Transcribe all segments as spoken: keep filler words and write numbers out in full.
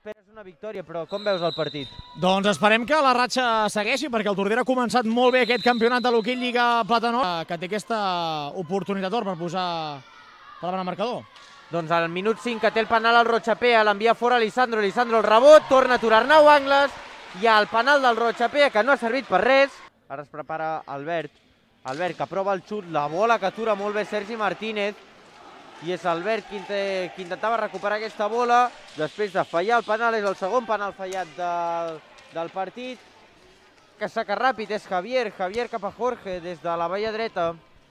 Esperes una victòria, però com veus el partit? Doncs esperem que la ratxa segueixi, perquè el Tordera ha començat molt bé aquest campionat de l'hoquei Lliga Platanor, que té aquesta oportunitat d'or per posar per davant el marcador. Doncs al minut cinc que té el penal al Rochapea, l'envia fora Lisandro, Lisandro el rebot, torna a aturar Arnau Angles, i el penal del Rochapea que no ha servit per res. Ara es prepara Albert, Albert que prova el xut, la bola que atura molt bé Sergi Martínez, i és Albert qui, qui intentava recuperar aquesta bola, després de fallar el penal, és el segon penal fallat del, del partit, que saca ràpid, és Javier, Javier cap a Jorge, des de la valla dreta.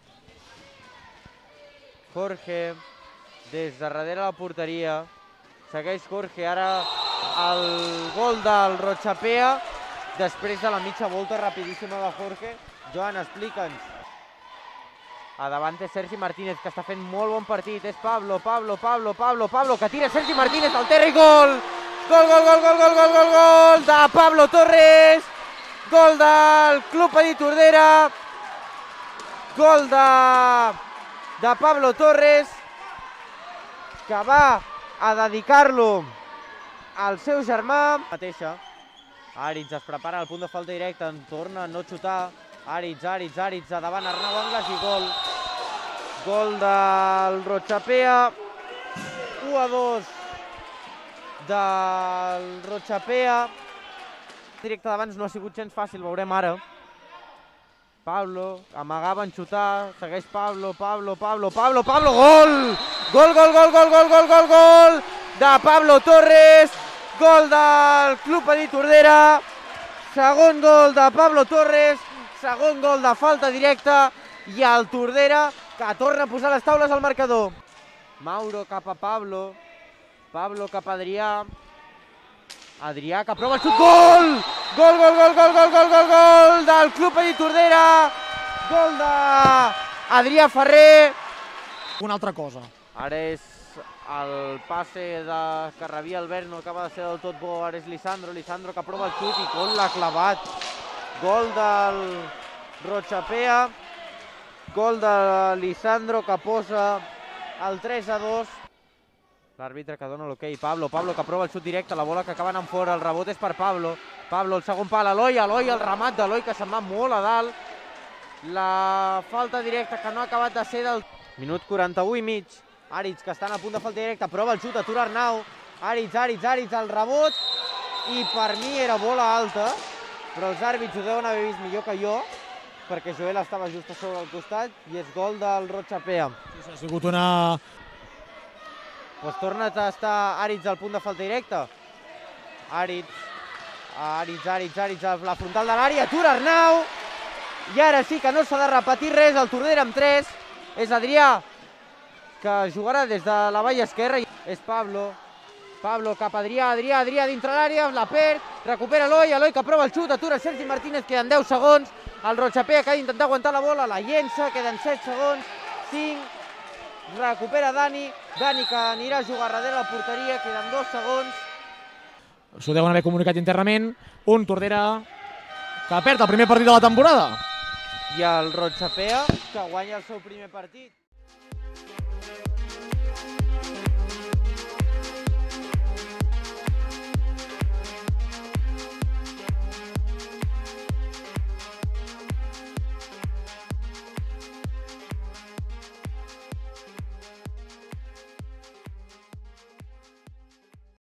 Jorge, des de darrere la porteria, segueix Jorge, ara el gol del Rochapea, després de la mitja volta rapidíssima de Jorge. Joan, explica'ns. A davant és Sergi Martínez, que està fent molt bon partit. És Pablo, Pablo, Pablo, Pablo, Pablo, que tira Sergi Martínez al terra i gol! Gol, gol, gol, gol, gol, gol, gol, gol de Pablo Torres! Gol del Club Petit Tordera! Gol de, de Pablo Torres, que va a dedicar-lo al seu germà. Mateixa. Aritz es prepara al punt de falta directa, en torna a no xutar. Aritz, Aritz, Aritz, a davant Arnau Angles i gol. Gol del Rochapea. u a dos del Rochapea. Directe d'abans no ha sigut gens fàcil, veurem ara. Pablo, amagava en xutar, segueix Pablo, Pablo, Pablo, Pablo, Pablo, gol! Gol, gol, gol, gol, gol, gol, gol, gol de Pablo Torres, gol del Club Petit Tordera, segon gol de Pablo Torres, segon gol de falta directa, i el Tordera que torna a posar les taules al marcador. Mauro cap a Pablo, Pablo cap a Adrià, Adrià que prova el xut, gol! Gol, gol, gol, gol, gol, gol, gol, gol del Club Petit Tordera, gol d'Adrià Ferrer. Una altra cosa. Ara és el passe de que rebia Albert, no acaba de ser del tot bo, ara és Lisandro, Lisandro que prova el xut i gol l'ha clavat. Gol del Rochapea, gol de Lisandro que posa el tres a dos. L'àrbitre que dona l'hoquei, Pablo, Pablo que prova el xut directe, la bola que acaba anant fora, el rebot és per Pablo. Pablo, el segon pal, Eloi, Eloi, el remat d'Eloi que se'n va molt a dalt. La falta directa que no ha acabat de ser del... Minut quaranta-u i mig. Aritz, que estan a punt de falta directa, prova el xut, atura Arnau. Aritz, Aritz, Aritz, el rebot. I per mi era bola alta, però els àrbits ho deuen haver vist millor que jo, perquè Joel estava just a sobre al costat, i és gol del Rochapea. Sí, ha sigut una... Pues torna a estar Aritz al punt de falta directa. Aritz, Aritz, Aritz, Aritz, la frontal de l'àrea, atura Arnau. I ara sí que no s'ha de repetir res, el Tordera amb tres. És Adrià, que jugarà des de la valla esquerra. És Pablo, Pablo cap a Adrià, Adrià, Adrià dintre l'àrea, la perd, recupera Eloi, Eloi que prova el xut, atura Sergi Martínez, queden deu segons. El Rochapea que ha d'intentar aguantar la bola, la llença, queden set segons, cinc, recupera Dani, Dani que anirà a jugar darrere la porteria, queden dos segons. S'ho deuen haver comunicat internament, un Tordera que perd el primer partit de la temporada. I el Rochapea que guanya el seu primer partit.